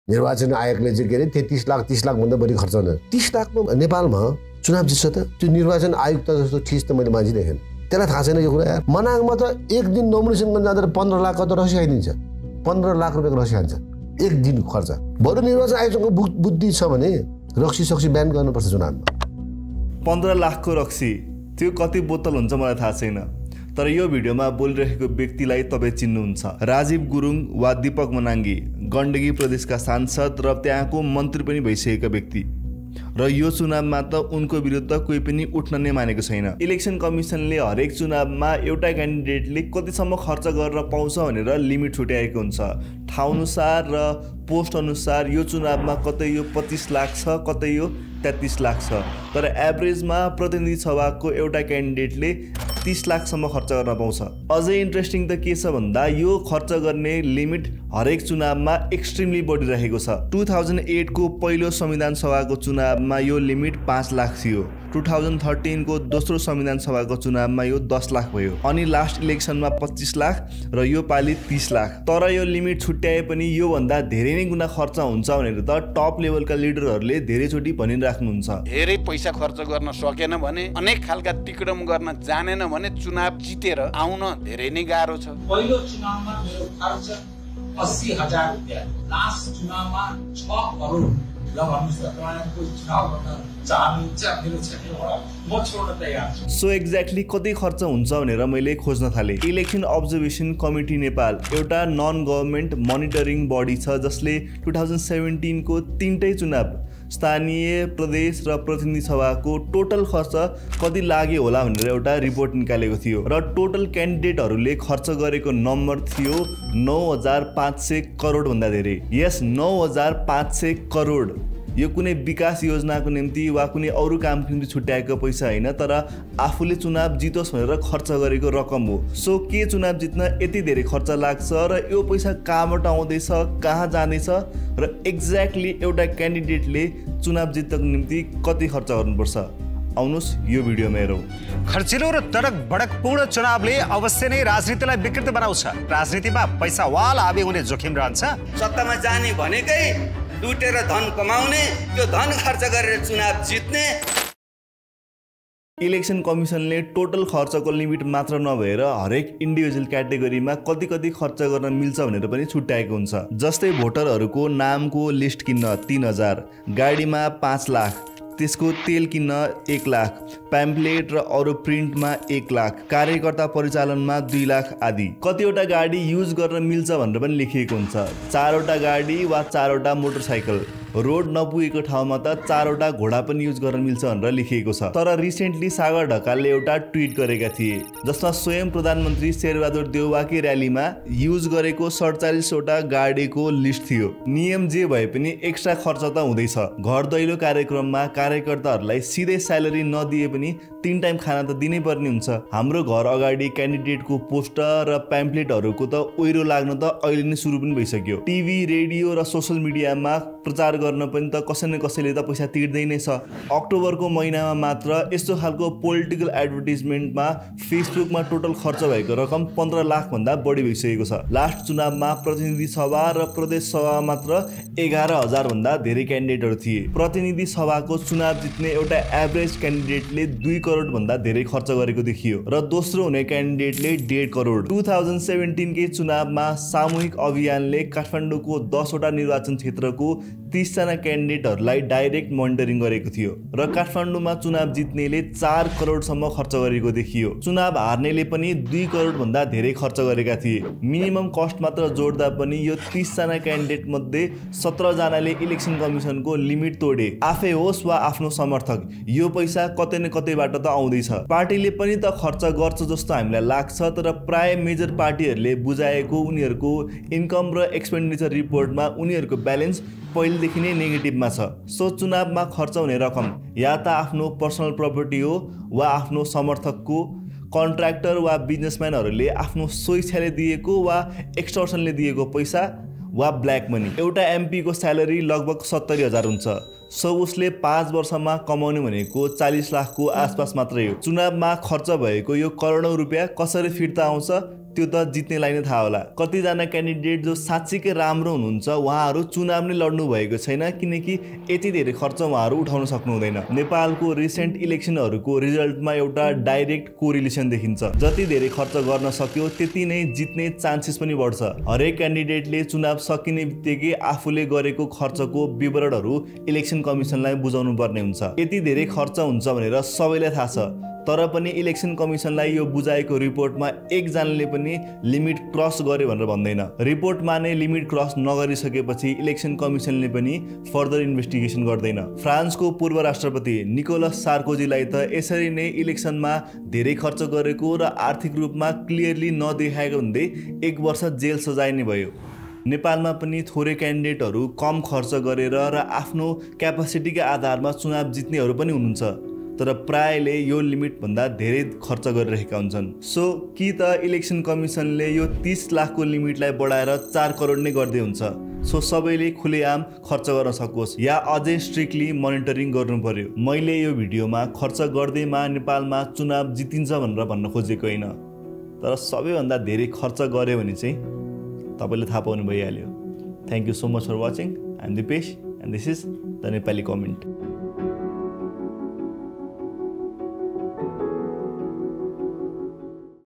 निर्वाचन आयोगले चाहिँ के अरे 33 लाख 30 लाख भन्दा बढी खर्च हुँदैन। 30 लाखमा नेपालमा चुनाव जित्छ त? त्यो निर्वाचन आयुक्त जस्तो ठिस त मैले मान्छे देखेन। त्यसलाई थाहा छैन यो कुरा यार। मनाङमा त एक दिन नोमिनेसन गर्न जाँदा 15 लाख त रसी खाइदिन्छ। 15 लाख रुपियाँको रसी खान्छ एक दिन खर्च। बरु निर्वाचन आयोगको बुद्धि छ भने रक्सी सक्सी ब्यान गर्नुपर्छ चुनावमा। 15 लाखको रक्सी त्यो कति बोतल हुन्छ मलाई थाहा छैन, तर यो भिडियोमा बोलिरहेको व्यक्तिलाई तपाईँ चिन्नुहुन्छ। राजीव गुरुङ वा दीपक मनाङ्गी गण्डकी प्रदेशका सांसद र त्यहाँको मन्त्री पनि भइसकेका व्यक्ति, र यो चुनावमा त उनको विरुद्ध कोही पनि उठ्न नै मानेको छैन। इलेक्सन कमिसनले हरेक चुनावमा एउटा क्यान्डिडेटले कतिसम्म खर्च गरेर पाउँछ भनेर लिमिट छुट्याएको हुन्छ। ठाउँअनुसार र पोस्ट अनुसार यो चुनावमा कतै यो 25 लाख छ, कतै यो 33 लाख छ, तर एभरेजमा प्रतिनिधि सभाको एउटा क्यान्डिडेटले 30 लाखसम्म खर्च गर्न पाउँछ। अझै इन्ट्रेस्टिङ त के छ भन्दा यो खर्च गर्ने लिमिट हरेक चुनावमा एक्सट्रिमली बढिरहेको छ। 2008 को पहिलो संविधान सभाको चुनावमा यो लिमिट 5 लाख थियो। 2013 को दोस्रो संविधान सभाको चुनावमा यो 10 लाख भयो। अनि लास्ट इलेक्सनमा 25 लाख र यो पालि 30 लाख। तर यो लिमिट छुट्याए पनि यो भन्दा धेरै नै गुना खर्च हुन्छ भनेर त टप लेभलका लिडरहरूले धेरैचोटि भनिराख्नुहुन्छ। धेरै पैसा खर्च गर्न सकेन भने, अनेक खालका तिक्रम गर्न जानेन भने चुनाव जितेर आउन धेरै नै गाह्रो छ। पहिलो चुनावमा मेरो खर्च 80,000 रुपैयाँ, लास्ट चुनावमा 6 करोड। ल भन्नुस् त तपाईहरुको चुनाव गर्न चाहनुहुन्छ मेरो क्षेत्रबाट म छोड्न तयार छु। सो एक्ज्याक्टली कति खर्च हुन्छ भनेर मैले खोज्न थालेँ। इलेक्सन अब्जर्भेसन कमिटी नेपाल एउटा नन गभर्नमेन्ट मोनिटरिङ बडी छ जसले 2017 को 3टै चुनाव स्थानीय, प्रदेश र प्रतिनिधि सभाको टोटल खर्च कति लाग्यो होला भनेर एउटा रिपोर्ट निकालेको थियो, र टोटल क्यान्डिडेटहरूले खर्च गरेको नम्बर थियो 9,500 करोड भन्दा धेरै। यस 9,500 करोड यो कुनै विकास योजनाको निम्ति वा कुनै अरू कामको निम्ति छुट्याएको पैसा होइन, तर आफूले चुनाव जितोस् भनेर खर्च गरेको रकम हो। सो के चुनाव जित्न यति धेरै खर्च लाग्छ र यो पैसा कहाँबाट आउँदैछ, कहाँ जाँदैछ, र एक्ज्याक्टली एउटा क्यान्डिडेटले चुनाव जित्नको निम्ति कति खर्च गर्नुपर्छ? आउनुहोस् यो भिडियोमा हेरौँ। खर्चिलो र तडक भडकपूर्ण चुनावले अवश्य नै राजनीतिलाई विकृत बनाउँछ। राजनीतिमा पैसा वाल हाबी हुने जोखिम रहन्छ। सत्तामा जाने भनेकै लुटेर धन कमाउने, त्यो धन खर्च गरेर चुनाव जित्ने। इलेक्सन कमिसनले टोटल खर्चको लिमिट मात्र नभएर हरेक इन्डिभिजुअल क्याटेगोरीमा कति कति खर्च गर्न मिल्छ भनेर पनि छुट्याएको हुन्छ। जस्तै भोटरहरूको नामको लिस्ट किन्न 3,000, गाडीमा 5 लाख, त्यसको तेल किन्न 1 लाख, प्याम्पलेट र अरू प्रिन्टमा 1 लाख, कार्यकर्ता परिचालनमा 2 लाख आदि। कतिवटा गाडी युज गर्न मिल्छ भनेर पनि लेखिएको हुन्छ। 4वटा गाडी वा 4वटा मोटरसाइकल, रोड नपुगेको ठाउँमा त 4वटा घोडा पनि युज गर्न मिल्छ भनेर लेखिएको छ। तर रिसेन्टली सागर ढकालले एउटा ट्विट गरेका थिए जसमा स्वयं प्रधानमन्त्री शेरबहादुर देउवाकै र्यालीमा युज गरेको 47वटा गाडीको लिस्ट थियो। नियम जे भए पनि एक्स्ट्रा खर्च त हुँदैछ। घर दैलो कार्यक्रममा कार्यकर्ताहरूलाई सिधै स्यालेरी नदिए पनि 3 टाइम खाना त दिनै पर्ने हुन्छ। हाम्रो घर अगाडि क्यान्डिडेटको पोस्टर र प्याम्पलेटहरूको त ओइरो लाग्न त अहिले नै सुरु पनि भइसक्यो। टिभी, रेडियो र सोसल मिडियामा प्रचार गर्न पनि त कसै न कसैले त पैसा तिर्दै नै छ। अक्टोबरको महिनामा मात्र यस्तो खालको पोलिटिकल एडभर्टिजमेन्टमा फेसबुकमा टोटल खर्च भएको रकम 15 लाख भन्दा बढी भइसकेको छ। लास्ट चुनावमा प्रतिनिधि सभा र प्रदेश सभा मात्र 11,000 भन्दा धेरै क्यान्डिडेटहरू थिए। प्रतिनिधि सभाको चुनाव जित्ने एउटा एभरेज क्यान्डिडेटले 2 करोड भन्दा धेरै खर्च गरेको देखियो, र दोस्रो हुने क्यान्डिडेटले 1.5 करोड। 2017 के चुनावमा सामूहिक अभियानले काठमाडौँको 10वटा निर्वाचन क्षेत्रको 30 जना क्यान्डिडेटहरूलाई डाइरेक्ट मोनिटरिङ गरेको थियो, र काठमाडौँमा चुनाव जित्नेले 4 करोडसम्म खर्च गरेको देखियो। चुनाव हार्नेले पनि 2 करोड भन्दा धेरै खर्च गरेका थिए। मिनिमम कस्ट मात्र जोड्दा पनि यो 30 जना क्यान्डिडेट मध्ये 17 जनाले इलेक्सन कमिसनको लिमिट तोडे। आफै होस् वा आफ्नो समर्थक, यो पैसा कतै न कतैबाट त आउँदैछ। पार्टीले पनि त खर्च गर्छ जस्तो हामीलाई लाग्छ, तर प्राय मेजर पार्टीहरूले बुझाएको उनीहरूको इन्कम र एक्सपेन्डिचर रिपोर्टमा उनीहरूको ब्यालेन्स पहिलेदेखि नै नेगेटिभमा छ। सो चुनावमा खर्च हुने रकम या त आफ्नो पर्सनल प्रपर्टी हो, वा आफ्नो समर्थकको, कन्ट्र्याक्टर वा बिजनेसम्यानहरूले आफ्नो स्वेच्छाले दिएको वा एक्सटर्सनले दिएको पैसा, वा ब्ल्याक मनी। एउटा एमपी को स्यालेरी लगभग 70,000 हुन्छ। सो उसले 5 वर्षमा कमाउने भनेको 40 लाखको आसपास मात्रै हो। चुनावमा खर्च भएको यो करोडौं रुपियाँ कसरी फिर्ता आउँछ त्यो त जित्नेलाई नै थाहा होला। कतिजना क्यान्डिडेट जो साँच्चीकै राम्रो हुनुहुन्छ उहाँहरू चुनाव नै लड्नु भएको छैन किनकि यति धेरै खर्च उहाँहरू उठाउन सक्नु हुँदैन। नेपालको रिसेन्ट इलेक्सनहरूको रिजल्टमा एउटा डाइरेक्ट कोरिलेसन देखिन्छ। जति धेरै खर्च गर्न सक्यो त्यति नै जित्ने चान्सेस पनि बढ्छ। हरेक क्यान्डिडेटले चुनाव सकिने बित्तिकै आफूले गरेको खर्चको विवरणहरू इलेक्सन कमिसनलाई बुझाउनु पर्ने हुन्छ। यति धेरै खर्च हुन्छ भनेर सबैलाई थाहा छ, तर पनि इलेक्सन कमिसनलाई यो बुझाएको रिपोर्टमा एकजनाले पनि लिमिट क्रस गर्यो भनेर भन्दैन। रिपोर्टमा नै लिमिट क्रस नगरिसकेपछि इलेक्सन कमिसनले पनि फर्दर इन्भेस्टिगेसन गर्दैन। फ्रान्सको पूर्व राष्ट्रपति निकोलस सार्कोजीलाई त यसरी नै इलेक्सनमा धेरै खर्च गरेको र आर्थिक रूपमा क्लियरली नदेखाएको हुँदै 1 वर्ष जेल सजाय नै भयो। नेपालमा पनि थोरै क्यान्डिडेटहरू कम खर्च गरेर र आफ्नो क्यापासिटीका आधारमा चुनाव जित्नेहरू पनि हुनुहुन्छ, तर प्रायले यो लिमिटभन्दा धेरै खर्च गरिरहेका हुन्छन्। सो कि त इलेक्सन कमिसनले यो 30 लाखको लिमिटलाई बढाएर 4 करोड नै गर्दै हुन्छ, सो सबैले खुलेआम खर्च गर्न सकोस्, या अझै स्ट्रिक्टली मोनिटरिङ गर्नु पर्यो। मैले यो भिडियोमा खर्च गर्दैमा नेपालमा चुनाव जितिन्छ भनेर भन्न खोजेको होइन, तर सबैभन्दा धेरै खर्च गर्यो भने चाहिँ तपाईँले थाहा पाउनु भइहाल्यो। Thank you so much for watching. I am Dipesh and this is the Nepali comment.